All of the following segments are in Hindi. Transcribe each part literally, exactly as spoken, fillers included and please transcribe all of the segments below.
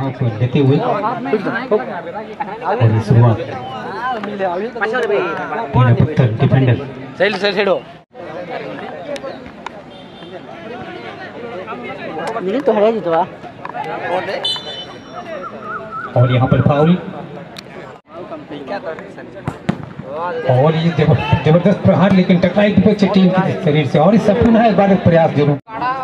को लेते हुए और शुरुआत पीना पत्थर डिफेंडर सही सही सही मिली तो है जी तो और यहाँ पर फाउल और ये जबरदस्त प्रहार लेकिन टकराई विपक्ष टीम के शरीर से और इस पुनः एक बार प्रयास जरूर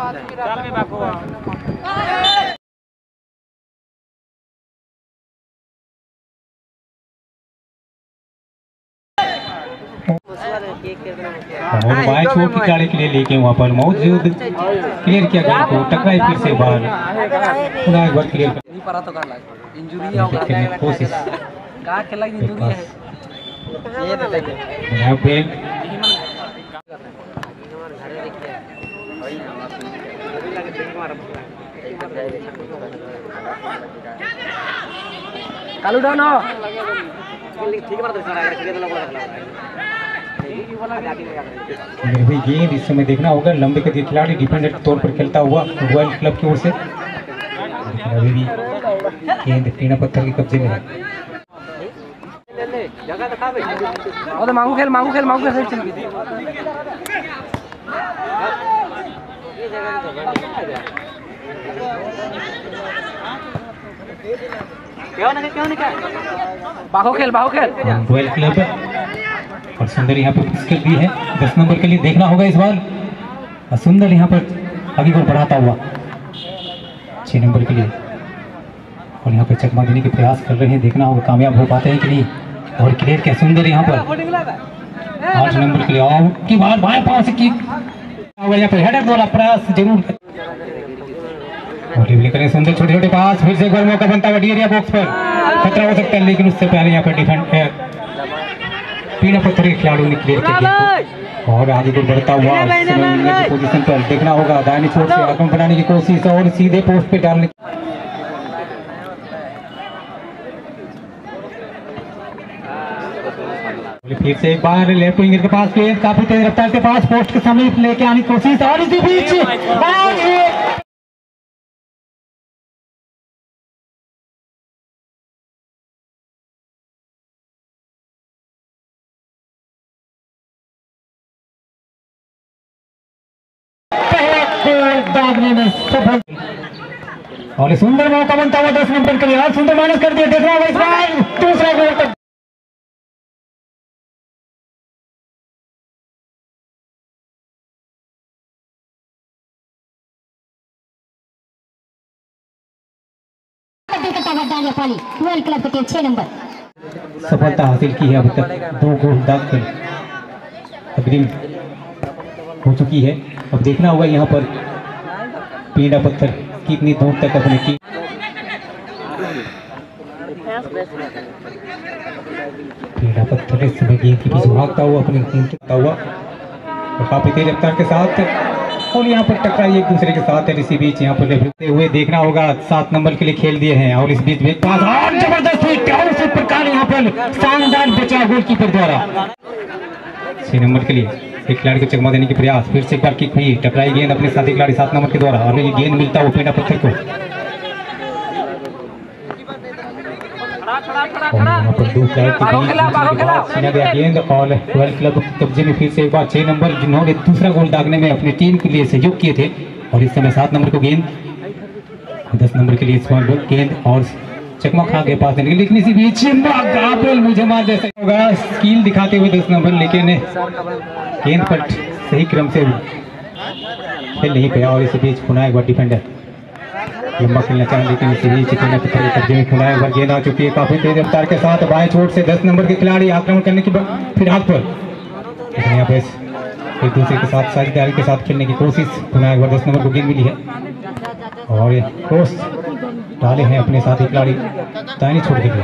और बाएं छोर की खिलाड़ी के लिए लेके वहाँ पर मौजूद क्लियर किया गया तो टकराई फिर से बाहर पुनः एक बार क्लियर करने की कोशिश यहाँ पे कालू डाउन हो गेंद इस समय देखना होगा लंबे कद खिलाड़ी डिफेंडर के तौर पर खेलता हुआ रॉयल क्लब की ओर से अभी भी गेंद पीना पत्थर के कब्जे में है। और मांगू खेल मांगू खेल मांगू खेल चल बाहो खेल बाहो खेल रॉयल क्लब और सुंदर यहाँ पर स्किल भी है दस नंबर के लिए देखना होगा इस बार और सुंदर यहाँ पर आगे को बढ़ाता हुआ छह नंबर के लिए और यहाँ पर चकमा देने के प्रयास कर रहे हैं देखना होगा कामयाब हो पाते हैं कि नहीं और क्लियर क्या सुंदर यहाँ पर आठ नंबर के लिए और की बार बाएं पांव से की यहाँ पर हेडर द्वारा प्रयास जरूर और करें सुंदर छोटे छोटे पास फिर से एक बार मौका बनता हुआ डी एरिया बॉक्स पर खतरा हो सकता है लेकिन उससे पहले यहाँ पर डिफेंड पीना पत्थर के खिलाड़ियों ने क्लियर किया और आगे को बढ़ता हुआ पोजीशन पर देखना होगा दाहिनी छोर से आक्रमण बनाने की कोशिश और सीधे पोस्ट पे डालने फिर से एक बार लेफ्ट विंगर के पास काफी तेज रफ्तार के पास पोस्ट के समीप लेके आने की कोशिश और इसी बीच में सफल और सुंदर मौका बनता हुआ दस नंबर के लिए और सुंदर माइनस कर दिया देखना होगा इस बार दूसरा गोल तक छह नंबर सफलता हासिल की है अभी तक दो गोल दाखिल अग्रिम हो चुकी है। अब देखना होगा यहाँ पर पीना पत्थर कितनी दूर तक अपने की पीना पत्थर इस समय गेंद के पीछे भागता हुआ अपनी गेंद करता हुआ और काफी तेज रफ्तार के साथ और यहाँ पर टकराई एक दूसरे के साथ है इसी बीच यहाँ पर लेते हुए देखना होगा सात नंबर के लिए खेल दिए हैं और इस बीच में पास और जबरदस्त हिट और इस प्रकार यहाँ पर शानदार बचा गोलकीपर द्वारा छह नंबर के लिए एक खिलाड़ी को चकमा देने की प्रयास फिर से एक बार किक हुई टकराई गेंद अपने साथी खिलाड़ी सात नंबर के द्वारा और ये गेंद मिलता हुआ पीना पत्थर को यहाँ पर दो खिलाड़ी गया गेंद और रॉयल क्लब कब्जे में फिर से एक बार छह नंबर जिन्होंने दूसरा गोल दागने में अपनी टीम के लिए सहयोग किए थे और इस समय सात नंबर को गेंद दस नंबर के लिए गेंद और चकमा खा के पास देने लेकिन इसी बीच मुझे मार जैसा होगा स्किल दिखाते हुए दस नंबर लेकिन गेंद पर सही क्रम से खेल नहीं पाया और इसी बीच पुनः एक बार डिफेंडर लंबा खेलना चाहे लेकिन इसी बीच कब्जे में खुला एक बार गेंद आ चुकी है काफी तेज रफ्तार के साथ बाएं छोर से दस नंबर के खिलाड़ी आक्रमण करने की फिराक पर यहाँ पे एक दूसरे के साथ साझेदारी के साथ खेलने की कोशिश पुनः एक बार दस नंबर को गेंद मिली है और ये क्रॉस डाले हैं अपने साथी खिलाड़ी दाहिनी छोड़ के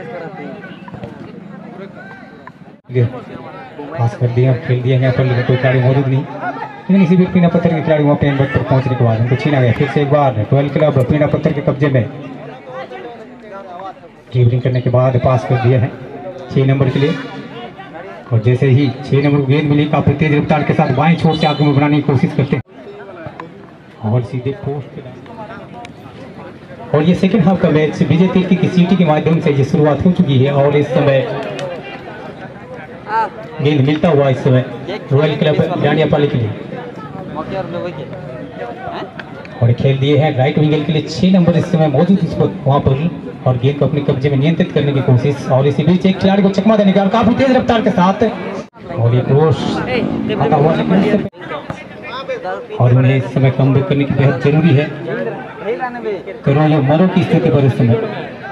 लिए पास कर दिया खेल दिया यहाँ पर लेकिन कोई खिलाड़ी मौजूद नहीं लेकिन इसी बीच पीना पत्थर के खिलाड़ी वहाँ पे पर पहुंचने के बाद उनको छीना गया फिर से एक बार रॉयल क्लब पीना पत्थर के कब्जे में ड्रिबलिंग करने के बाद पास कर दिया है छह नंबर के लिए और जैसे ही छह नंबर को गेंद मिली काफी तेज रफ्तार के साथ बाएं छोर से आक्रमण बनाने की कोशिश करते हैं और सीधे पोस्ट और ये सेकंड हाफ का मैच विजय तिर्की की सीटी के माध्यम से ये शुरुआत हो चुकी है और इस समय गेंद मिलता हुआ इस समय रॉयल क्लब डांडियापाली के लिए और खेल दिए हैं राइट विंगल के लिए छह नंबर इस समय मौजूद इस वक्त वहां पर और गेंद को अपने कब्जे में नियंत्रित करने की कोशिश और इसी बीच एक खिलाड़ी को चकमा देने का काफी तेज रफ्तार के साथ और ये क्रॉस आता हुआ लेकिन और उन्हें इस समय कम करने की बेहद जरूरी है। करो या मरो की स्थिति पर इस समय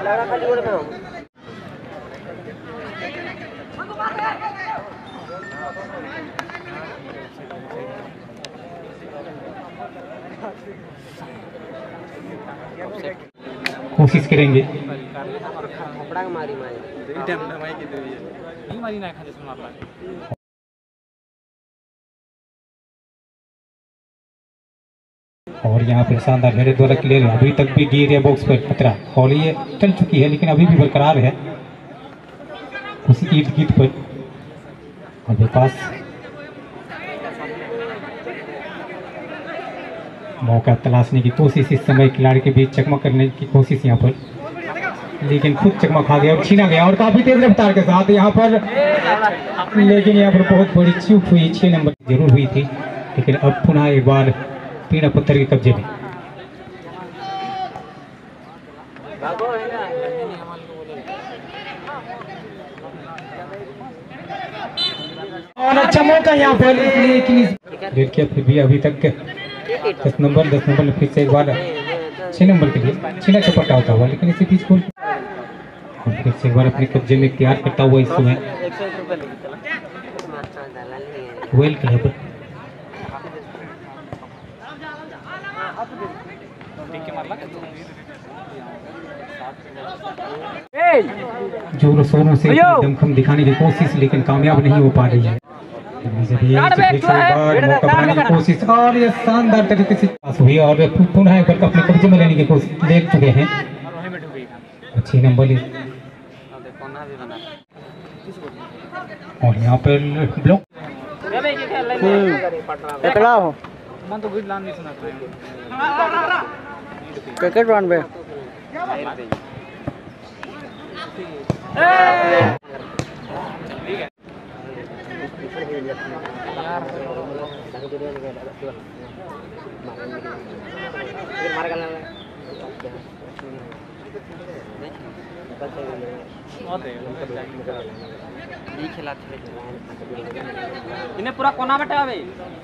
कोशिश करेंगे। और यहाँ पर शानदार हेडर द्वारा क्लियर अभी तक भी गिर है बॉक्स पर खतरा और ये चल चुकी है लेकिन अभी भी बरकरार है उसी इर्द गिर्द पर और पास मौका तलाशने की कोशिश इस समय खिलाड़ी के बीच चकमा करने की कोशिश यहाँ पर लेकिन खुद चकमा खा गया और छीना गया और काफी तेज रफ्तार के साथ यहाँ पर लेकिन यहाँ पर बहुत बड़ी चूक हुई। छह नंबर जरूर हुई थी लेकिन अब पुनः एक बार पीड़ा पत्थर के कब्जे में और अच्छा मौका यहाँ पर लेकिन देखिए फिर भी अभी तक दस नंबर दस नंबर फिर से एक बार छह नंबर के लिए छीना चपटा होता हुआ लेकिन इसी बीच गोल फिर से एक बार अपने कब्जे में तैयार करता हुआ इस समय वेल क्लब जोरों शोरों से दमखम दिखाने की कोशिश लेकिन कामयाब नहीं हो पा रही है। मौका बनाने की कोशिश और ये शानदार तरीके से पास हुई और पुनः एक बार अपने कब्जे में लेने की कोशिश ले चुके हैं। अच्छी नंबर और यहाँ पर ब्लॉक क्रिकेट रन पे इन्हें पूरा कोना बटा अबे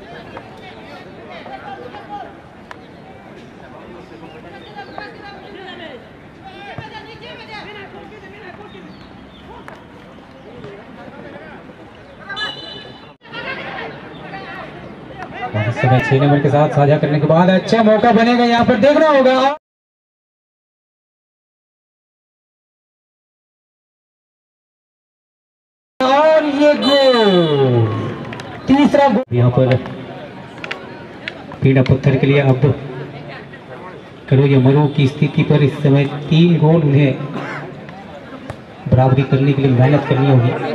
और इस समय छह नंबर के साथ साझा करने के बाद अच्छा मौका बनेगा यहाँ पर देखना होगा और ये गोल तीसरा गोल यहाँ पर पीड़ा पत्थर के लिए अब करो या मरो की स्थिति पर इस समय तीन गोल उन्हें बराबरी करने के लिए मेहनत करनी होगी।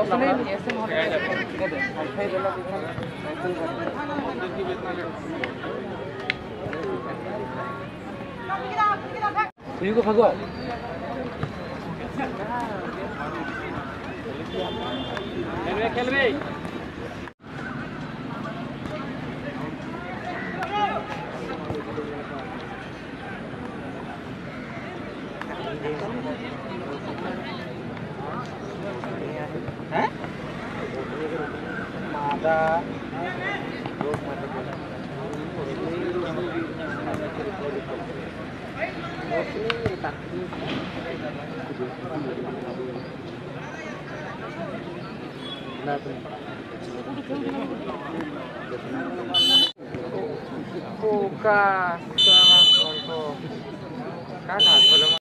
को भगो खेलबे हैं मादा Buka sama kelompok kakak